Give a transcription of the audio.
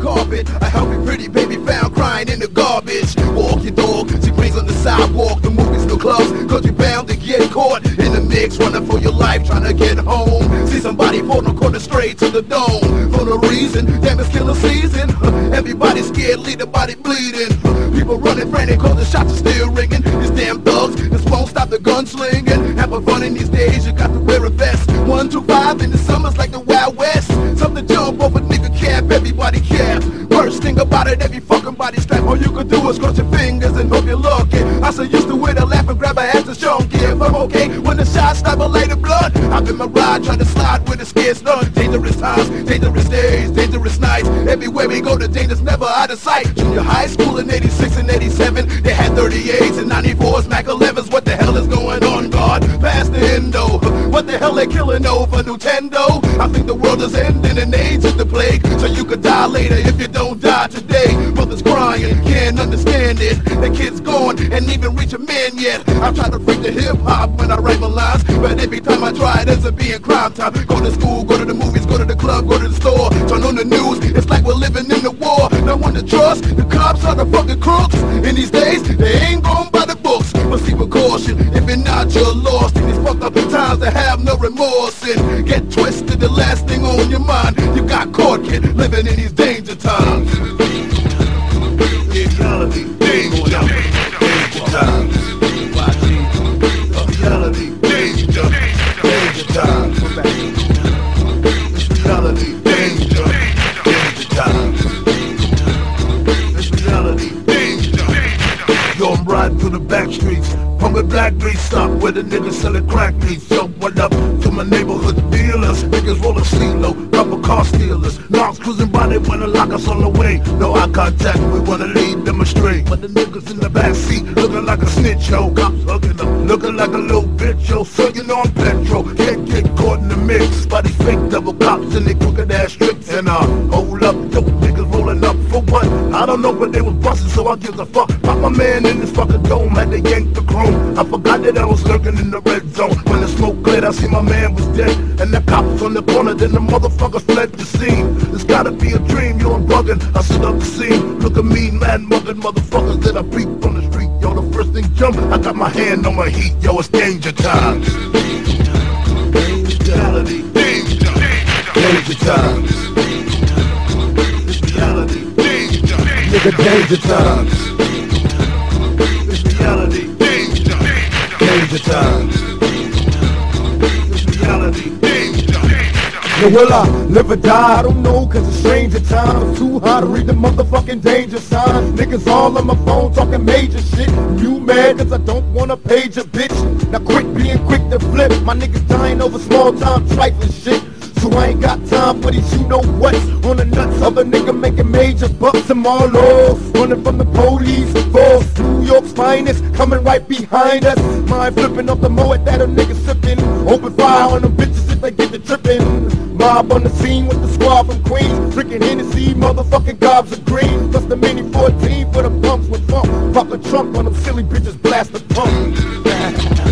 carpet. A healthy pretty baby found crying in the garbage. Walk your dog, she brings on the sidewalk. The movies, no clubs, cause you bound to get caught in the mix, running for your life, trying to get home. See somebody fall on corner straight to the dome. For no reason, damn it's killer season. Everybody scared, leave the body bleeding. People running frantic cause the shots are still ringing. These damn thugs just won't stop the gunslinging. Having fun in these days, you got to wear a vest. 125 in the summers like the Wild West. Something jump off a nigga cap, everybody cap. Worst thing about it, every fucking body strap. All you can do is cross your fingers and hope you're lucky. I so used to wear the laugh and grab her ass to show give. I'm okay when the shots stop, I lay the blood. I've been my ride trying to slide with a scared stun. Dangerous times, dangerous days, dangerous nights. Everywhere we go, the danger's never out of sight. Junior high school in 86 and 87, they had 38s and 94s, Mac 11s. What the hell is going on, God? Past the endo. What the hell they killing over Nintendo? I think the world is ending and AIDS is the plague. So you could die later if you don't die today. Brothers crying, can't understand it. The kid's gone and even reach a man yet. I try to freak the hip hop when I write my lines, but every time I try it ends up being crime time. Go to school, go to the movies, go to the club, go to the store. Turn on the news, it's like we're living in the war. No one to trust, the cops are the fucking crooks. In these days, they ain't going by the books. Proceed with caution, if you're not, you're lost. In these fucked up times that have no remorse. And get twisted, the last thing on your mind. You got caught, kid, living in these danger times. Reality, danger times. Danger times. Reality, danger. Danger times. It's reality, danger. Danger times. It's reality, danger. Yo, I'm riding through the back streets, pumping black beats, stop where the niggas selling crack meats. Yo, what up to my neighborhood dealers? Niggas rolling CeeLo, couple car stealers. Knocks cruising by, they wanna lock us on the way. No eye contact, we wanna lead them astray. But the niggas in the back seat looking like a snitch, yo. Cops hugging them, looking like a little bitch, yo. Sucking on petrol, can't get caught in the mix by these fake double cops and they crooked ass tricks. And hold up, yo, niggas rolling up for what? I don't know, but they was busting, so I give a fuck. Pop my man in this fucking dome, had to yank the chrome. I forgot that I was lurking in the red zone. When the smoke cleared, I see my man was dead, and the cops on the corner, then the motherfuckers fled the scene. It's gotta be a dream, yo, I'm bugging. I stood up the scene, look at me, mad mugging motherfuckers that I beat on the street. Yo, the first thing jump, I got my hand on my heat. Yo, it's danger times. Reality, danger. Danger times. It's reality, danger. Nigga, danger times. It's reality, danger. Danger times. It's reality, danger. Yo, will I live or die? I don't know, cause it's stranger times. It's too hard to read the motherfucking danger signs. Niggas all on my phone talking major shit. You mad cause I don't wanna page a bitch. Now quit being quick to flip. My niggas dying over small time trifling shit. So I ain't got time for these you-know-whats on the nuts of a nigga making major bucks. I'm all off, running from the police. Falls, New York's finest, coming right behind us. Mind flipping off the moat that a nigga sipping. Open fire on them bitches if they get the tripping. Mob on the scene with the squad from Queens. Drinking Hennessy, motherfucking gobs of green. Plus the Mini 14 for the pumps with funk. Pop the trunk on them silly bitches, blast the pump.